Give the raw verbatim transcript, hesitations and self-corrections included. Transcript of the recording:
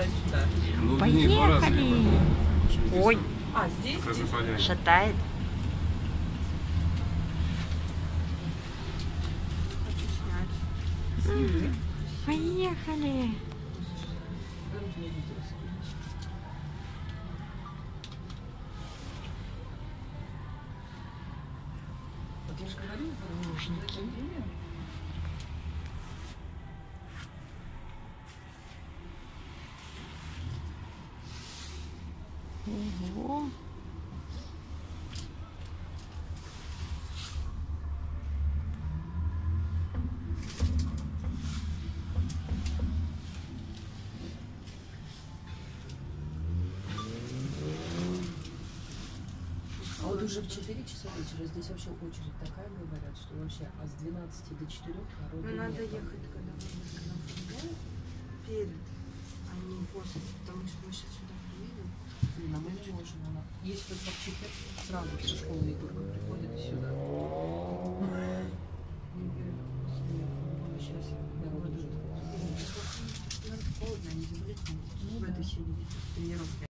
туда-сюда. Ну, Поехали! Ой, А, здесь? здесь. шатает. М, Поехали! Вот я же говорю, Лужники. Ого! а вот уже в четыре часа вечера здесь вообще очередь такая, говорят, что вообще, а с двенадцати до четырёх народу Ну, надо нет. ехать, когда мы оформляем, перед, а не после, потому что мы сейчас сюда приедем. Блин, а мы не можем. Она... Есть вот в четверг сразу со школы Егорка приходит сюда. Сейчас народ уже. Холодно, они забыли в этой силе тренировки.